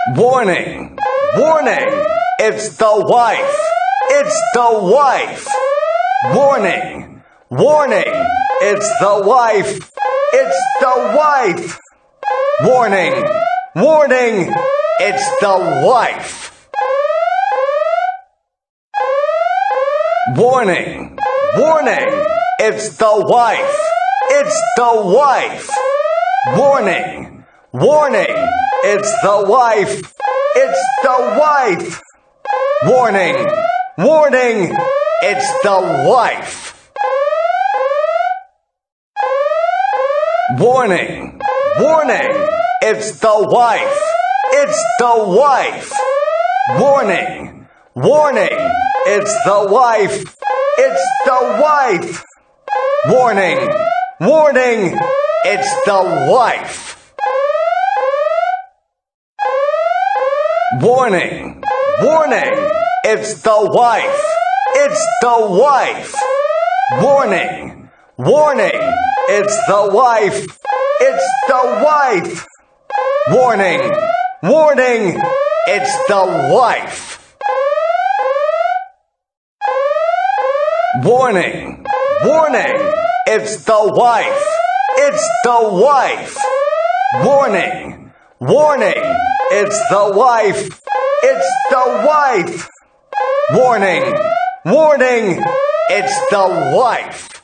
Warning! Warning! It's the wife! It's the wife! Warning! Warning! It's the wife! It's the wife! Warning! Warning! It's the wife! Warning! Warning! It's the wife! It's the wife! Warning! Warning! It's the wife! It's the wife! Warning! Warning! It's the wife! Warning! Warning! It's the wife! It's the wife! Warning! Warning! It's the wife! It's the wife! Warning! Warning! It's the wife! Warning! Warning! It's the wife! It's the wife! Warning! Warning! It's the wife! It's the wife! Warning! Warning! It's the wife! Warning! Warning! It's the wife! It's the wife! Warning! Warning! It's the wife! It's the wife! Warning! Warning! It's the wife!